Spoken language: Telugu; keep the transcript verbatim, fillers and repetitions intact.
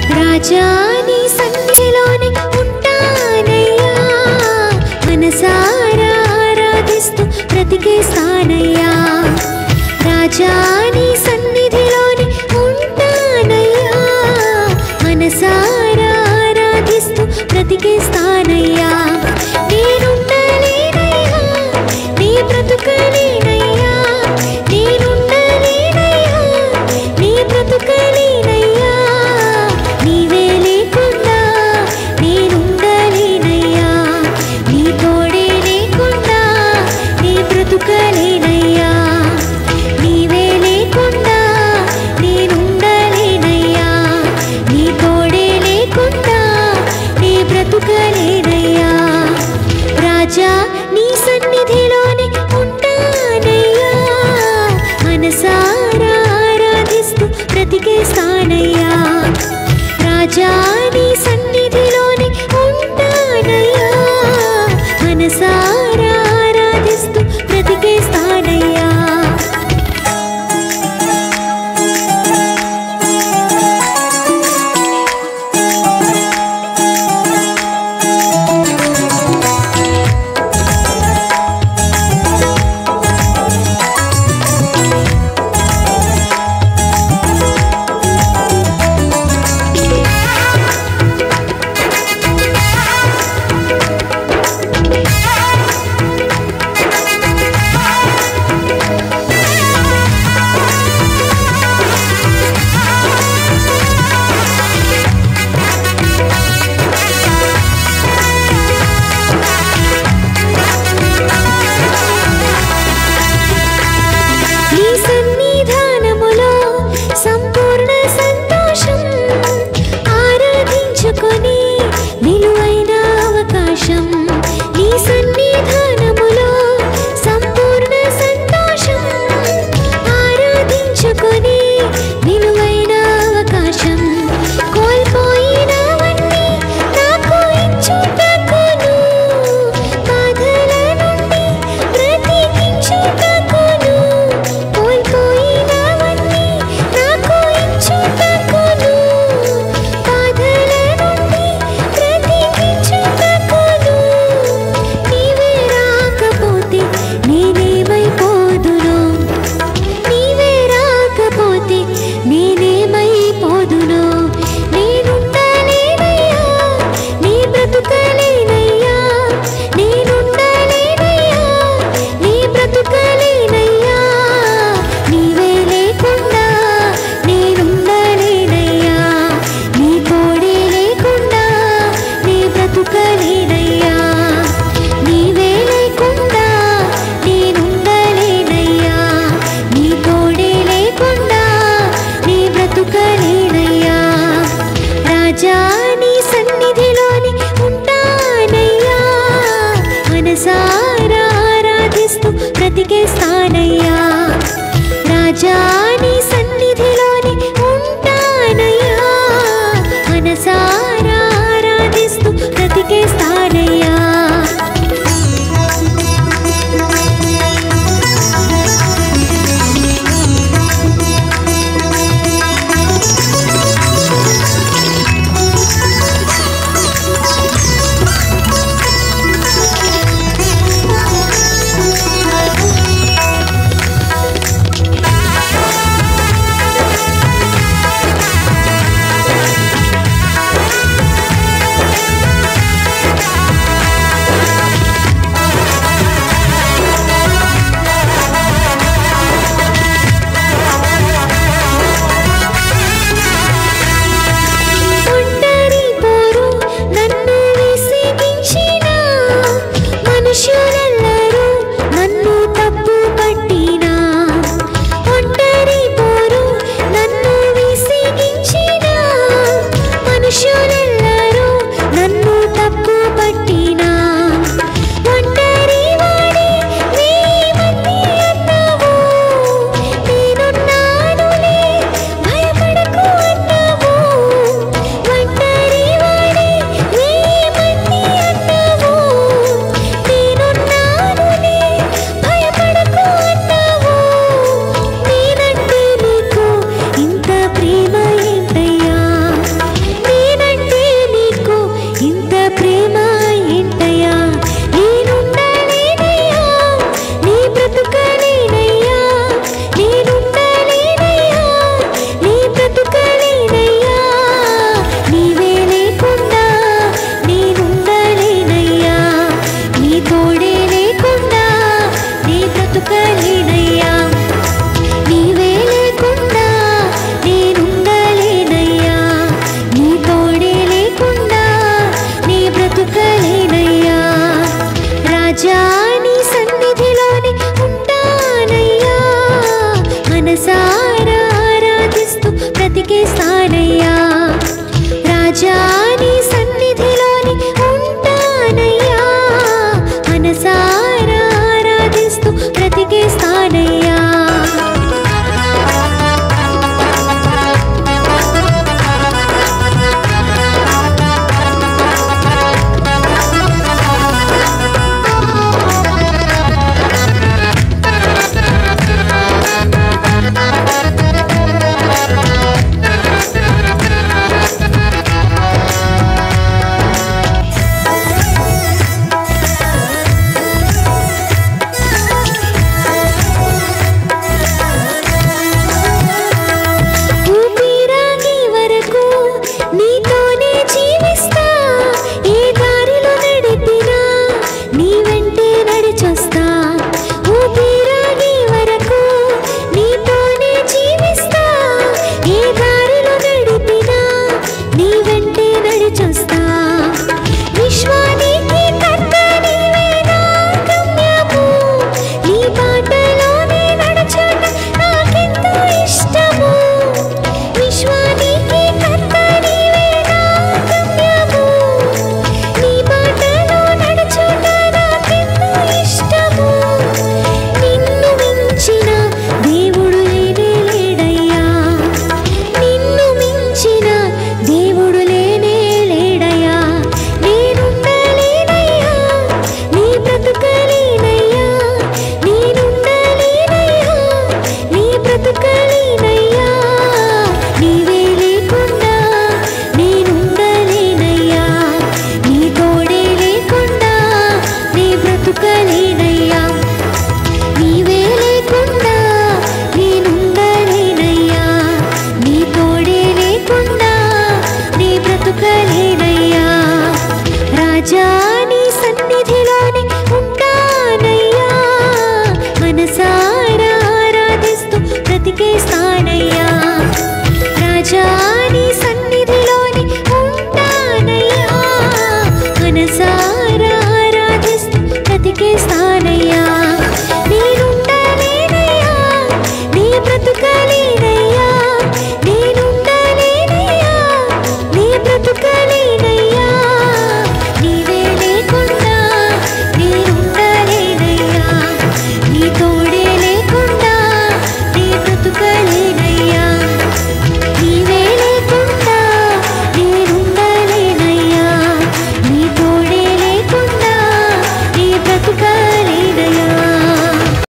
రాజా నీ సన్నిధిలోనే ఉంటానయ్యా, మనసారా ఆరాధిస్తూ బ్రతికేస్తానయ్యా. రాజా నీ సన్నిధిలోనే ఉంటానయ్యా, మనసారా ఆరాధిస్తూ బ్రతికేస్తానయ్యా. నేనుండలేనయ్యా నీ బ్రతుకలేనయ్యా, నేనుండలేనయ్యా నీ బ్రతుకలేనయ్యా. నీవే లేకుండా నేనుండలేనయ్యా, నీ తోడే లేకుండా నీ బ్రతుకలేనయ్యా. నీవే లేకుండా నేనుండలేనయ్యా, నీ తోడే లేకుండా నీ బ్రతుకలేనయ్యా. రాజా నీ సన్నిధిలోనే ఉంటానయ్యా, మనసారా ఆరాధిస్తూ బ్రతికేస్తానయ్యా. రాజా నీ సన్నిధిలోనే ఉంటానయ్యా, మనసారా ఆరాధిస్తూ బ్రతికేస్తానయ్యా. నీ సన్నిధానములో సంపూర్ణ సంతోషం, ఆరాధించుకొని విలువైన అవకాశం. నీ సన్నిధానములో సంపూర్ణ సంతోషం, ఆరాధించుకొని విలువైన అవకాశం. కోల్పోయినవన్నీ నాకు ఇచ్చుటకును, బాధల నుండి బ్రతికించుటకును. కోల్పోయినవన్నీ నాకు ఇచ్చుటకును, బాధల నుండి బ్రతికించుటకును. నీవే రాకపోతే నేనేమైపోదును, నీవే రాకపోతే నేనేమైపోదును. నేనుండలేనయ్యా నీ బ్రతుకలేనయ్యా, నేనుండలేనయ్యా నీ బ్రతుకలేనయ్యా. నీవే లేకుండా నేనుండలేనయ్యా, నీ తోడే లేకుండా నీ బ్రతుకలేనయ్యా. నీవే లేకుండా నేనుండలేనయ్యా, నీ తోడే లేకుండా నీ బ్రతుకలేనయ్యా. రాజా నీ సన్నిధిలోనే ఉంటానయ్యా, మనసారా ఆరాధిస్తూ బ్రతికేస్తానయ్యా. రాజా నీ సన్నిధిలోనే ఉంటానయ్యా, మనసారా